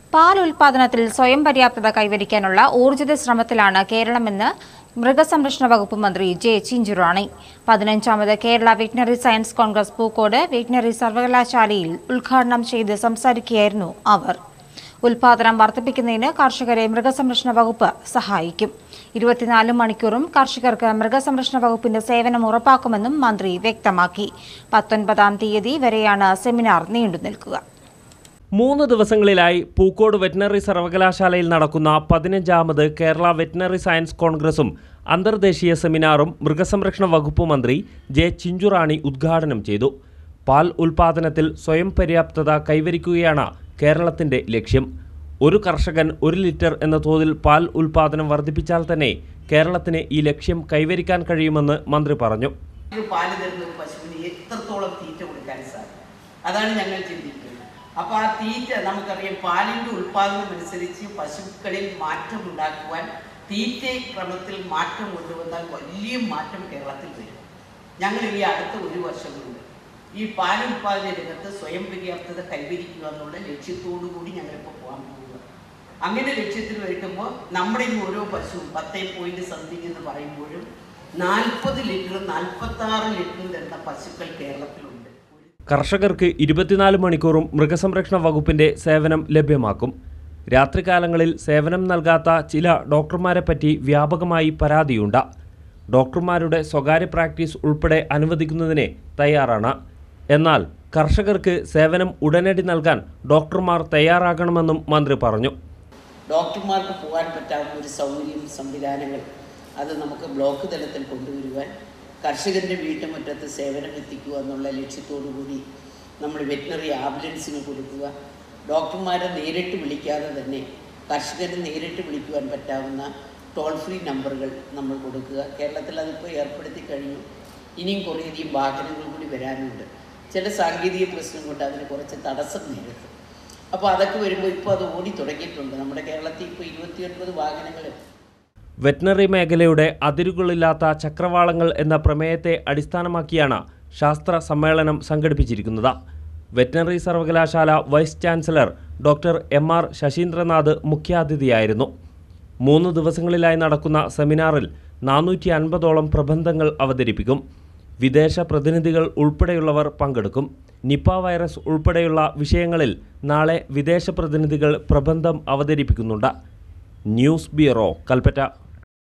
പാൽ ഉൽപാദനത്തിൽ സ്വയം പര്യാപ്തത കൈവരിക്കാനുള്ള ഊർജിത ശ്രമത്തിലാണ് കേരളമെന്ന് മൃഗസംരക്ഷണ വകുപ്പ് മന്ത്രി ജെ ചിഞ്ചുറാണി. 15ാമത് Kerala veterinary science congress Pookode veterinary സർവകലാശാലയിൽ ഉദ്ഘാടനം ചെയ്ത് സംസാരിക്കുകയായിരുന്നു അവർ. ഉൽപാദനം വർദ്ധിപ്പിക്കുന്നതിന് കർഷകരെ മൃഗസംരക്ഷണ വകുപ്പ് സഹായിക്കും. 24 മണിക്കൂറും കർഷകർക്ക് മൃഗസംരക്ഷണ വകുപ്പിന്റെ സേവനം ഉറപ്പാക്കുമെന്നും മന്ത്രി വ്യക്തമാക്കി. 19ാം തീയതി വരെയാണ് സെമിനാർ നീണ്ടുനിൽക്കുക. 3 ദിവസങ്ങളിലായി പൂക്കോട് വെറ്റിനറി സർവകലാശാലയിൽ നടക്കുന്ന 15ാമത് കേരള വെറ്റിനറി സയൻസ് കോൺഗ്രസും അന്തർദേശീയ സെമിനാറും മൃഗസംരക്ഷണ വകുപ്പ് മന്ത്രി ജെ ചിഞ്ചുറാണി ഉദ്ഘാടനം ചെയ്തു. പാൽ ഉൽപാദനത്തിൽ സ്വയം പര്യാപ്തത കൈവരിക്കുകയാണ് കേരളത്തിന്റെ ലക്ഷ്യം. ഒരു കർഷകൻ 1 ലിറ്റർ എന്ന തോതിൽ പാൽ ഉൽപാദനം വർദ്ധിപ്പിച്ചാൽ തന്നെ കേരളത്തിന് ഈ ലക്ഷ്യം കൈവരിക്കാൻ കഴിയുമെന്ന് മന്ത്രി പറഞ്ഞു. പാല് തരുന്ന ഒരു പശുവിന് എത്രത്തോളം തീറ്റ കൊടുക്കാൻ സാധിക്കും, അതാണ് ഞങ്ങൾ ചിന്തിക്കുന്നത്. അപ്പോൾ ആ തീറ്റ നമുക്കറിയാം, പാലിൻ്റെ ഉൽപ്പാദനം അനുസരിച്ച് പശുക്കളിൽ മാറ്റം ഉണ്ടാക്കുവാൻ തീറ്റ ക്രമത്തിൽ മാറ്റം കൊണ്ടുവന്നാൽ വലിയ മാറ്റം കേരളത്തിൽ വരും. ഞങ്ങൾ ഈ അടുത്ത 1 വർഷം കൊണ്ട് ഈ പാൽ ഉൽപ്പാദന രംഗത്ത് സ്വയം പര്യാപ്തത കൈവരിക്കുക എന്നുള്ള ലക്ഷ്യത്തോടു കൂടി ഞങ്ങളിപ്പോൾ പോകാൻ പോകുക. അങ്ങനെ ലക്ഷ്യത്തിൽ വരുമ്പോൾ നമ്മുടെ ഈ ഓരോ പശുവും 10.something എന്ന് പറയുമ്പോഴും 40 ലിറ്റർ 46 ലിറ്റർ തരുന്ന പശുക്കൾ കേരളത്തിലുണ്ട്. കർഷകർക്ക് 24 മണിക്കൂറും മൃഗസംരക്ഷണ വകുപ്പിന്റെ സേവനം ലഭ്യമാക്കും. രാത്രികാലങ്ങളിൽ സേവനം നൽകാത്ത ചില ഡോക്ടർമാരെ പറ്റി വ്യാപകമായി പരാതിയുണ്ട്. ഡോക്ടർമാരുടെ സ്വകാര്യ പ്രാക്ടീസ് ഉൾപ്പെടെ അനുവദിക്കുന്നതിന് തയ്യാറാണ്. എന്നാൽ കർഷകർക്ക് സേവനം ഉടനടി നൽകാൻ ഡോക്ടർമാർ തയ്യാറാകണമെന്നും മന്ത്രി പറഞ്ഞു. ഡോക്ടർമാർക്ക് പോകാൻ പറ്റാവുന്ന ഒരു സൗകര്യം, സംവിധാനങ്ങൾ അത് നമുക്ക് ബ്ലോക്ക് തലത്തിൽ കൊണ്ടുവരുവാൻ, കർഷകൻ്റെ വീട്ടുമുറ്റത്ത് സേവനം എത്തിക്കുക എന്നുള്ള ലക്ഷ്യത്തോടു കൂടി നമ്മൾ വെറ്റിനറി ആംബുലൻസിന് കൊടുക്കുക. ഡോക്ടർമാരെ നേരിട്ട് വിളിക്കാതെ തന്നെ കർഷകരെ നേരിട്ട് വിളിക്കുവാൻ പറ്റാവുന്ന ടോൾ ഫ്രീ നമ്പറുകൾ നമ്മൾ കൊടുക്കുക. കേരളത്തിൽ അതിപ്പോൾ ഏർപ്പെടുത്തി കഴിഞ്ഞു. ഇനിയും കുറേയധികം വാഹനങ്ങൾ കൂടി വരാനുണ്ട്. ചില സാങ്കേതിക പ്രശ്നം കൊണ്ട് അതിന് കുറച്ച് തടസ്സം നേരിടും. അപ്പോൾ അതൊക്കെ വരുമ്പോൾ ഇപ്പോൾ അത് ഓടി തുടങ്ങിയിട്ടുണ്ട്. നമ്മുടെ കേരളത്തിൽ ഇപ്പോൾ 29 വാഹനങ്ങൾ. വെറ്റിനറി മേഖലയുടെ അതിരുകളില്ലാത്ത ചക്രവാളങ്ങൾ എന്ന പ്രമേയത്തെ അടിസ്ഥാനമാക്കിയാണ് ശാസ്ത്ര സമ്മേളനം സംഘടിപ്പിച്ചിരിക്കുന്നത്. വെറ്റിനറി സർവകലാശാല vice chancellor doctor MR Sasheendranath മുഖ്യാതിഥിയായിരുന്നു. 3 ദിവസങ്ങളിലായി നടക്കുന്ന സെമിനാറിൽ 450ഓളം പ്രബന്ധങ്ങൾ അവതരിപ്പിക്കും. വിദേശ പ്രതിനിധികൾ ഉൾപ്പെടെയുള്ളവർ പങ്കെടുക്കും. നിപ വൈറസ് ഉൾപ്പെടെയുള്ള വിഷയങ്ങളിൽ നാളെ വിദേശ പ്രതിനിധികൾ പ്രബന്ധം അവതരിപ്പിക്കുന്നുണ്ട്. News bureau, Kalpetta.